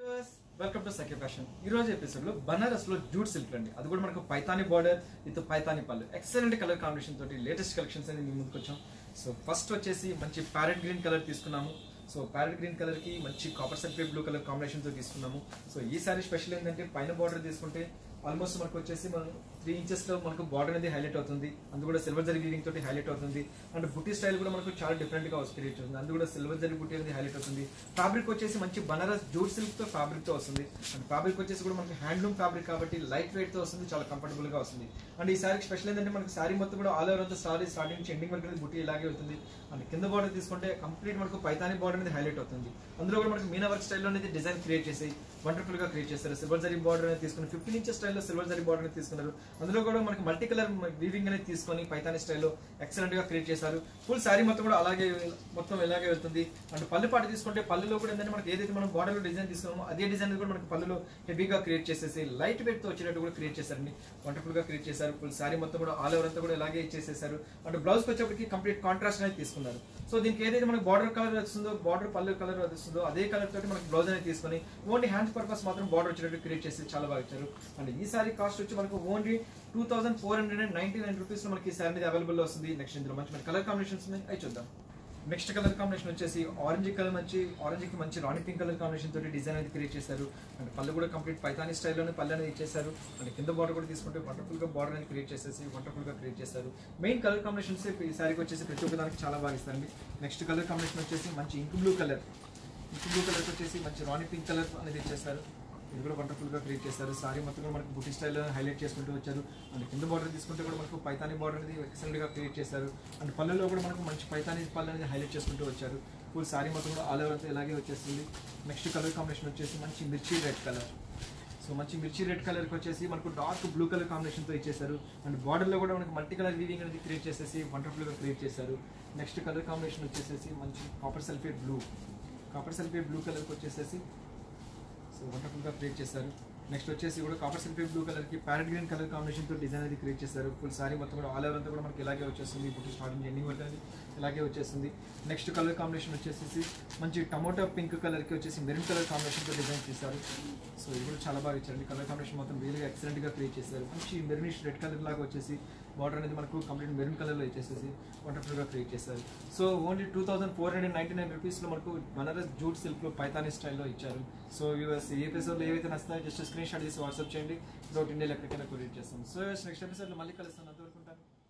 Welcome to Sakhi fashion. ఈ రోజు episode లో బనారస్ లో జూట్ సిల్క్ అండి. అది కూడా మనకు పైతాని బార్డర్ విత్ పైతాని పళ్ళు, ఎక్సలెంట్ కలర్ కాంబినేషన్ తోటి లేటెస్ట్ కలెక్షన్స్ అనేది మీ ముందుకు వచ్చాం. సో ఫస్ట్ వచ్చేసి మంచి ప్యారెట్ గ్రీన్ కలర్ తీసుకున్నాము. సో ప్యారెట్ గ్రీన్ కలర్ కి మంచి copper sulphate blue colour combination తో తీసుకున్నాము. సో ఈ సారీ స్పెషల్ ఏంటంటే పైన బార్డర్ తీసుకుంటే ఆల్మోస్ట్ మనకు వచ్చేసి మనం 3 ఇంచెస్ లో మనకు బార్డర్ అనేది హైలైట్ అవుతుంది. అందు కూడా సిల్వర్ జరీ వీవింగ్ తోటి హైలైట్ అవుతుంది. అండ్ బుట్టి స్టైల్ కూడా మనకు చాలా డిఫరెంట్ గా క్రియేట్ అవుతుంది. అందు కూడా సిల్వర్ జరీ బుట్టి అనేది హైలైట్ అవుతుంది. ఫ్యాబ్రిక్ వచ్చేసి మంచి బనారస్ జూట్ సిల్క్ తో ఫ్యాబ్రిక్ తో వస్తుంది. అండ్ ఫ్యాబ్రిక్ వచ్చేసి కూడా మనకి హ్యాండ్లూమ్ ఫ్యాబ్రిక్ కాబట్టి లైట్ వెయిట్ తో వస్తుంది, చాలా కంఫర్టబుల్ గా వస్తుంది. అండ్ ఈ సారీ స్పెషల్ ఏంటంటే మనకి సారీ మొత్తం కూడా ఆల్ ఓవర్ అంతా సారీ స్టార్టింగ్ నుంచి ఎండింగ్ వరకు బుట్టి ఇలాగే అవుతుంది. అండ్ కింద బార్డర్ తీసుకుంటే కంప్లీట్ మనకు పైతాని బార్డర్ అనేది హైలైట్ అవుతుంది. అందులో కూడా మనకి మీనా వర్క్ స్టైల్లో అనేది డిజైన్ క్రియేట్ చేసి వండర్ఫుల్ గా క్రియేట్ చేస్తారు. సిల్వర్ జరీ బార్డర్ అనేది తీసుకుని 15 ఇంచెస్ స్టైల్లో సిల్వర్ జరీ బార్డర్ అనేది తీసుకున్నారు. అందులో కూడా మనకి మల్టీ కలర్ వీవింగ్ అనేది తీసుకొని పైతాని స్టైల్లో ఎక్సలెంట్ గా క్రియేట్ చేశారు. ఫుల్ సారీ మొత్తం కూడా అలాగే మొత్తం ఇలాగే వెళ్తుంది. అండ్ పళ్ళు పాటు తీసుకుంటే పళ్ళులో కూడా ఏంటంటే మనకి ఏదైతే మనం బార్డర్ లో డిజైన్ తీసుకున్నామో అదే డిజైన్ కూడా మనకి పళ్ళులో హెవీగా క్రియేట్ చేసేసి లైట్ వెయిట్ తో వచ్చేటట్టు కూడా క్రియేట్ చేశారండి. వండర్ఫుల్ గా క్రియేట్ చేశారు. ఫుల్ సారీ మొత్తం కూడా ఆల్ ఓవర్ అంతా కూడా ఇలాగే ఇచ్చేసేసారు. అండ్ బ్లౌజ్ వచ్చేప్పటికి కంప్లీట్ కాంట్రాస్ట్ అనేది తీసుకున్నారు. సో దీనికి ఏదైతే మనకి బార్డర్ కలర్ వస్తుందో, బార్డర్ పళ్ళు కలర్ వస్తుందో అదే కలర్ తోటి మనకి బ్లౌజ్ అనేది తీసుకొని ఓన్లీ హ్యాండ్స్ పర్పస్ మాత్రం బార్డర్ వచ్చేటట్టు క్రియేట్ చేసి చాలా బాగా ఇచ్చారు. అండ్ ఈ సారీ కాస్ట్ వచ్చి మనకు ఓన్లీ 2499 రూపీస్ లో మనకి ఈ సారీ అనేది అవైలబుల్ లో వస్తుంది. నెక్స్ట్ ఇందులో మంచి కలర్ కాంబినేషన్స్ అవి చూద్దాం. నెక్స్ట్ కలర్ కాంబినేషన్ వచ్చేసి ఆరెంజ్ కలర్, ఆరెంజ్ కి మంచి రాణి పింక్ కలర్ కాంబినేషన్ తోటి డిజైన్ అనేది క్రియేట్ చేశారు. అండ్ పళ్ళు కూడా కంప్లీట్ పైతాని స్టైల్లోనే పళ్ళు అనేది ఇచ్చేసారు. అండ్ కింద బార్డర్ కూడా తీసుకుంటే వండర్ఫుల్ గా బార్డర్ అనేది క్రియేట్ చేసేసి వండర్ఫుల్ గా క్రియేట్ చేశారు. మెయిన్ కలర్ కాంబినేషన్స్ ఈ సారీకి వచ్చేసి ప్రతి ఒక్క దానికి చాలా బాగా ఇస్తారండి. నెక్స్ట్ కలర్ కాంబినేషన్ వచ్చేసి మంచి ఇంక్ బ్లూ కలర్, వచ్చేసి మంచి రాణి పింక్ కలర్ అనేది ఇచ్చేసారు. ఇది కూడా వండర్ఫుల్ గా క్రియేట్ చేశారు. సారీ మొత్తం కూడా మనకు బుట్టి స్టైల్ హైలైట్ చేసుకుంటూ వచ్చారు. అండ్ కింద బార్డర్ తీసుకుంటే కూడా మనకు పైతాని బార్డర్ అనేది ఎక్సలెంట్ గా క్రియేట్ చేశారు. అండ్ పళ్ళులో కూడా మనకు మంచి పైతాని పళ్ళు అనేది హైలైట్ చేసుకుంటూ వచ్చారు. ఫుల్ సారీ మొత్తం కూడా ఆల్ ఓవర్ ఇలాగే వచ్చేస్తుంది. నెక్స్ట్ కలర్ కాంబినేషన్ వచ్చేసి మంచి మిర్చి రెడ్ కలర్. సో మంచి మిర్చి రెడ్ కలర్ కి వచ్చేసి మనకు డార్క్ బ్లూ కలర్ కాంబినేషన్ తో ఇచ్చేసారు. అండ్ బార్డర్ లో కూడా మనకు మల్టీ కలర్ వీవింగ్ అనేది క్రియేట్ చేసేసి వండర్ఫుల్ గా క్రియేట్ చేశారు. నెక్స్ట్ కలర్ కాంబినేషన్ వచ్చేసి మంచి కాపర్ సల్ఫేట్ బ్లూ కలర్ కి వచ్చేసేసి సో వండర్ఫుల్ గా క్రియేట్ చేశారు. నెక్స్ట్ వచ్చేసి కూడా కాపర్ సల్ఫేట్ బ్లూ కలర్ కి ప్యారెట్ గ్రీన్ కలర్ కాంబినేషన్ తో డిజైన్ అనేది క్రియేట్ చేశారు. ఫుల్ సారీ మొత్తం కూడా ఆల్ ఓవర్ అంతా కూడా మనకి ఇలాగే వచ్చేస్తుంది. ఇప్పుడు స్టార్టింగ్ ఎండింగ్ వరకు అనేది ఇలాగే వచ్చేస్తుంది. నెక్స్ట్ కలర్ కాంబినేషన్ వచ్చేసి మంచి టమోటా పింక్ కలర్ కి వచ్చేసి మెరూన్ కలర్ కాంబినేషన్ తో డిజైన్ చేశారు. సో ఇది కూడా చాలా బాగా ఇచ్చారు. కలర్ కాంబినేషన్ మొత్తం రియల్గా ఎక్సలెంట్ గా క్రియేట్ చేశారు. మంచి మెరూనిష్ రెడ్ కలర్ లాగా వచ్చేసి బార్డర్ అనేది మనకు కంప్లీట్ మెరూన్ కలర్ లో ఇచ్చేసేసి వండర్ఫుల్ గా క్రియేట్ చేశారు. సో ఓన్లీ 2499 రూపీస్ లో మనకు బనారస్ జూట్ సిల్క్ లో పైతాని స్టైల్లో ఇచ్చారు. సో ఈ ఎపిసోడ్ లో ఏవైతే నచ్చుతాయో జస్ట్ స్క్రీన్ షాట్ చేసి వాట్సాప్ చేయండి. ఇండియాలో ఎక్కడికైనా కొరియర్ చేస్తాం. సో నెక్స్ట్ ఎపిసోడ్ లో మళ్ళీ కలుస్తాను. అంతవరకు ఉంటాను.